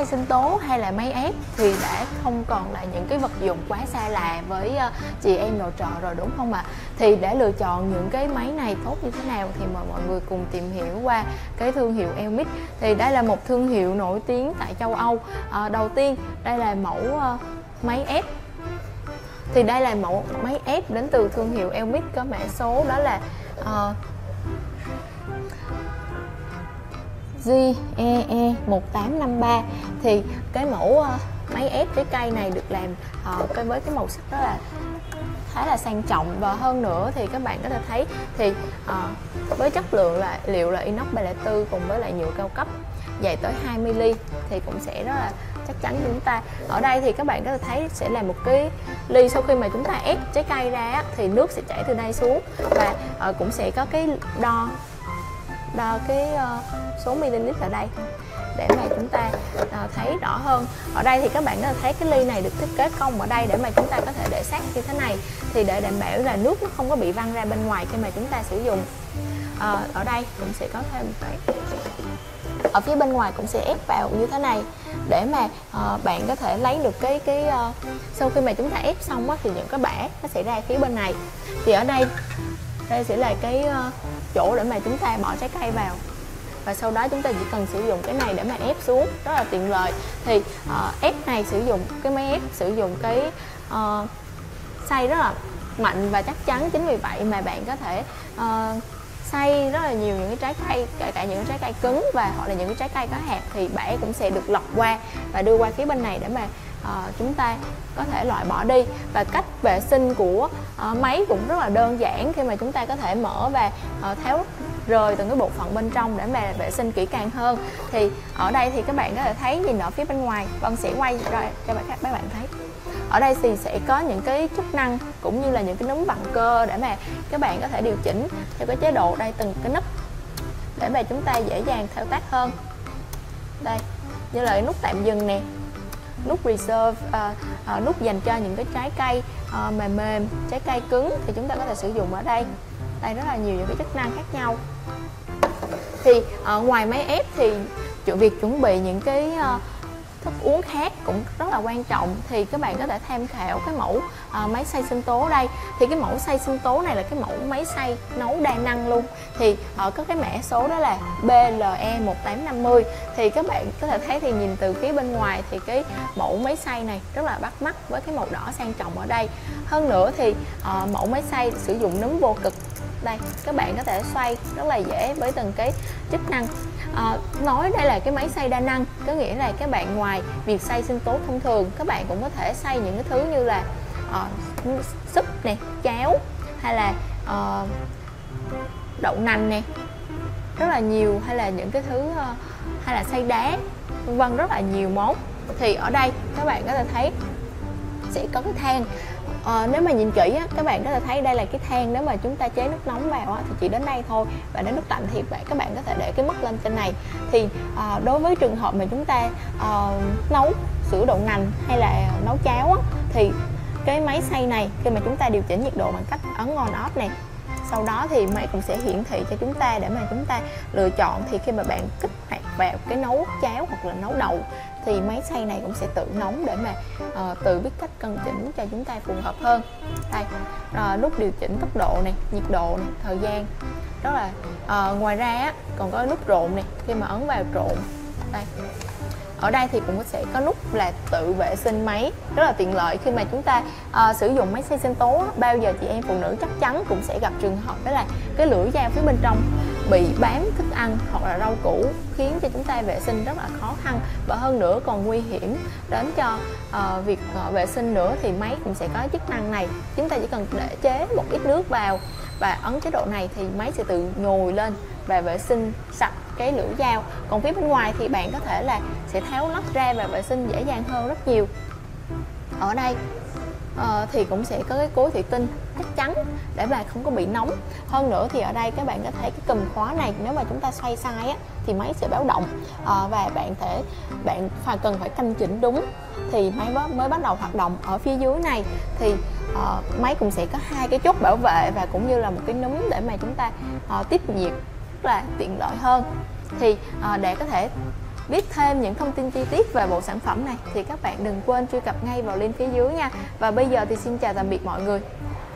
xay sinh tố hay là máy ép thì đã không còn là những cái vật dụng quá xa lạ với chị em nội trợ rồi, đúng không ạ? Thì để lựa chọn những cái máy này tốt như thế nào thì mời mọi người cùng tìm hiểu qua cái thương hiệu Elmix. Thì đây là một thương hiệu nổi tiếng tại châu Âu. Đầu tiên đây là mẫu máy ép. Thì đây là mẫu máy ép đến từ thương hiệu Elmix, có mã số đó là JEE1853. Thì cái mẫu máy ép trái cây này được làm với cái màu sắc đó là khá là sang trọng, và hơn nữa thì các bạn có thể thấy thì với chất lượng là liệu là inox 304 cùng với lại nhựa cao cấp dày tới 20mm thì cũng sẽ rất là chắc chắn cho chúng ta. Ở đây thì các bạn có thể thấy sẽ là một cái ly, sau khi mà chúng ta ép trái cây ra thì nước sẽ chảy từ đây xuống, và cũng sẽ có cái đo cái số ml ở đây để mà chúng ta thấy rõ hơn. Ở đây thì các bạn có thể thấy cái ly này được thiết kế cong ở đây để mà chúng ta có thể để sát như thế này, thì để đảm bảo là nước nó không có bị văng ra bên ngoài khi mà chúng ta sử dụng. Ở đây cũng sẽ có thêm cái ở phía bên ngoài cũng sẽ ép vào như thế này để mà bạn có thể lấy được cái sau khi mà chúng ta ép xong á, thì những cái bã nó sẽ ra phía bên này. Thì ở đây sẽ là cái chỗ để mà chúng ta bỏ trái cây vào, và sau đó chúng ta chỉ cần sử dụng cái này để mà ép xuống, rất là tiện lợi. Thì ép này sử dụng cái máy ép sử dụng cái xay rất là mạnh và chắc chắn, chính vì vậy mà bạn có thể xay rất là nhiều những cái trái cây, kể cả những cái trái cây cứng và hoặc là những cái trái cây có hạt, thì bã cũng sẽ được lọc qua và đưa qua phía bên này để mà chúng ta có thể loại bỏ đi. Và cách vệ sinh của máy cũng rất là đơn giản, khi mà chúng ta có thể mở và tháo rời từng cái bộ phận bên trong để mà vệ sinh kỹ càng hơn. Thì ở đây thì các bạn có thể thấy, nhìn ở phía bên ngoài, Vân sẽ quay ra cho các bạn thấy. Ở đây thì sẽ có những cái chức năng cũng như là những cái núm vặn cơ để mà các bạn có thể điều chỉnh theo cái chế độ đây từng cái nút để mà chúng ta dễ dàng thao tác hơn. Đây, như là nút tạm dừng nè, nút reserve, nút dành cho những cái trái cây mềm, trái cây cứng thì chúng ta có thể sử dụng ở đây. Đây rất là nhiều những cái chức năng khác nhau. Thì ngoài máy ép thì việc chuẩn bị những cái thức uống khác cũng rất là quan trọng, thì các bạn có thể tham khảo cái mẫu máy xay sinh tố đây. Thì cái mẫu xay sinh tố này là cái mẫu máy xay nấu đa năng luôn, thì có cái mã số đó là BLE1850. Thì các bạn có thể thấy thì nhìn từ phía bên ngoài thì cái mẫu máy xay này rất là bắt mắt với cái màu đỏ sang trọng ở đây. Hơn nữa thì mẫu máy xay sử dụng núm vô cực. Đây, các bạn có thể xoay rất là dễ với từng cái chức năng. Nói đây là cái máy xay đa năng, có nghĩa là các bạn ngoài việc xay sinh tố thông thường, các bạn cũng có thể xay những cái thứ như là súp nè, cháo, hay là đậu nành nè, rất là nhiều, hay là những cái thứ hay là xay đá, vân vân, rất là nhiều món. Thì ở đây các bạn có thể thấy sẽ có cái than. Nếu mà nhìn kỹ á, các bạn có thể thấy đây là cái than, nếu mà chúng ta chế nước nóng vào á, thì chỉ đến đây thôi, và đến nước lạnh thì các bạn có thể để cái mức lên trên này. Thì đối với trường hợp mà chúng ta nấu sữa đậu nành hay là nấu cháo á, thì cái máy xay này khi mà chúng ta điều chỉnh nhiệt độ bằng cách ấn on off này, sau đó thì máy cũng sẽ hiển thị cho chúng ta để mà chúng ta lựa chọn. Thì khi mà bạn kích hoạt vào cái nấu cháo hoặc là nấu đậu thì máy xay này cũng sẽ tự nóng để mà tự biết cách cân chỉnh cho chúng ta phù hợp hơn. Đây, nút điều chỉnh tốc độ này, nhiệt độ này, thời gian, rất là ngoài ra á, còn có nút trộn này, khi mà ấn vào trộn đây. Ở đây thì cũng sẽ có nút là tự vệ sinh máy, rất là tiện lợi khi mà chúng ta sử dụng máy xay sinh tố. Bao giờ chị em phụ nữ chắc chắn cũng sẽ gặp trường hợp đó là cái lưỡi dao phía bên trong bị bám thức ăn hoặc là rau củ, khiến cho chúng ta vệ sinh rất là khó khăn, và hơn nữa còn nguy hiểm đến cho việc vệ sinh nữa. Thì máy cũng sẽ có chức năng này, chúng ta chỉ cần để chế một ít nước vào và ấn chế độ này thì máy sẽ tự nhồi lên và vệ sinh sạch cái lưỡi dao. Còn phía bên ngoài thì bạn có thể là sẽ tháo lắp ra và vệ sinh dễ dàng hơn rất nhiều. Ở đây thì cũng sẽ có cái cối thủy tinh chắc chắn để mà không có bị nóng. Hơn nữa thì ở đây các bạn có thấy cái cùm khóa này, nếu mà chúng ta xoay sai á, thì máy sẽ báo động, và bạn cần phải canh chỉnh đúng thì máy mới bắt đầu hoạt động. Ở phía dưới này thì máy cũng sẽ có hai cái chốt bảo vệ và cũng như là một cái núm để mà chúng ta tiếp nhiệt rất là tiện lợi hơn. Thì để có thể biết thêm những thông tin chi tiết về bộ sản phẩm này thì các bạn đừng quên truy cập ngay vào link phía dưới nha. Và bây giờ thì xin chào tạm biệt mọi người.